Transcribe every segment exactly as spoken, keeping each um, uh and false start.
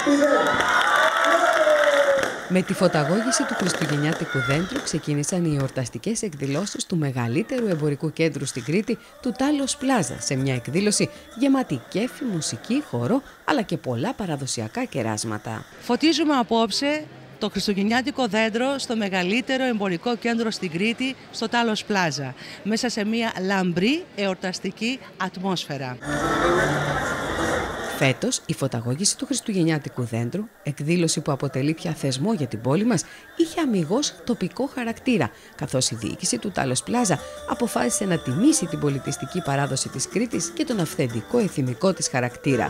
Με τη φωταγώγηση του χριστουγεννιάτικου δέντρου ξεκίνησαν οι εορταστικές εκδηλώσεις του μεγαλύτερου εμπορικού κέντρου στην Κρήτη, του Talos Plaza, σε μια εκδήλωση γεμάτη κέφι, μουσική, χορό, αλλά και πολλά παραδοσιακά κεράσματα. Φωτίζουμε απόψε το χριστουγεννιάτικο δέντρο στο μεγαλύτερο εμπορικό κέντρο στην Κρήτη, στο Talos Plaza, μέσα σε μια λαμπρή εορταστική ατμόσφαιρα. Φέτος, η φωταγώγηση του χριστουγεννιάτικου δέντρου, εκδήλωση που αποτελεί πια θεσμό για την πόλη μας, είχε αμιγώς τοπικό χαρακτήρα, καθώς η διοίκηση του Talos Plaza αποφάσισε να τιμήσει την πολιτιστική παράδοση της Κρήτης και τον αυθεντικό εθιμικό της χαρακτήρα.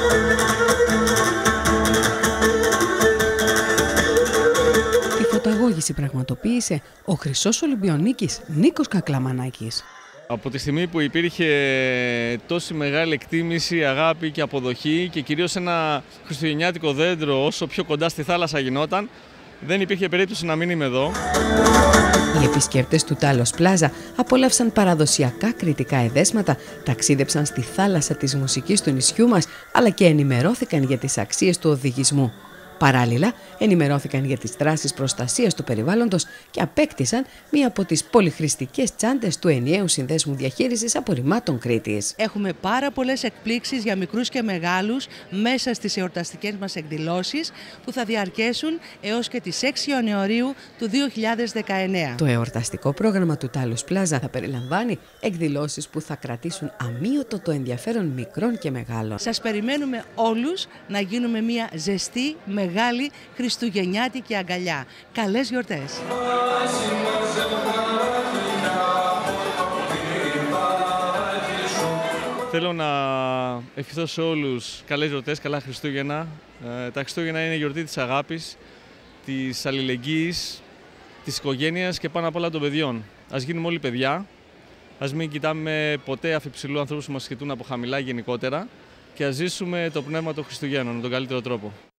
Τη φωταγώγηση πραγματοποίησε ο χρυσός Ολυμπιονίκης Νίκος Κακλαμανάκης. Από τη στιγμή που υπήρχε τόση μεγάλη εκτίμηση, αγάπη και αποδοχή και κυρίως ένα χριστουγεννιάτικο δέντρο όσο πιο κοντά στη θάλασσα γινόταν, δεν υπήρχε περίπτωση να μην είμαι εδώ. Οι επισκέπτες του Talos Plaza απόλαυσαν παραδοσιακά κρητικά εδέσματα, ταξίδεψαν στη θάλασσα της μουσικής του νησιού μας, αλλά και ενημερώθηκαν για τις αξίες του οδηγισμού. Παράλληλα, ενημερώθηκαν για τις δράσεις προστασίας του περιβάλλοντος και απέκτησαν μία από τις πολυχρηστικές τσάντες του ενιαίου συνδέσμου διαχείρισης απορριμμάτων Κρήτης. Έχουμε πάρα πολλές εκπλήξεις για μικρούς και μεγάλους μέσα στις εορταστικές μας εκδηλώσεις που θα διαρκέσουν έως και τις έξι Ιανουαρίου του δύο χιλιάδες δεκαεννέα. Το εορταστικό πρόγραμμα του Talos Plaza θα περιλαμβάνει εκδηλώσεις που θα κρατήσουν αμύωτο το ενδιαφέρον μικρών και μεγάλων. Σας περιμένουμε όλους να γίνουμε μια ζεστή, μεγάλη χριστουγεννιάτικη αγκαλιά. Καλές γιορτές! Θέλω να ευχηθώ σε όλους καλές γιορτές, καλά Χριστούγεννα. Ε, τα Χριστούγεννα είναι η γιορτή της αγάπης, της αλληλεγγύης, της οικογένειας και πάνω απ' όλα των παιδιών. Ας γίνουμε όλοι παιδιά, ας μην κοιτάμε ποτέ αφιψηλού ανθρώπους που μας κοιτούν από χαμηλά γενικότερα και ας ζήσουμε το πνεύμα των Χριστουγέννων με τον καλύτερο τρόπο.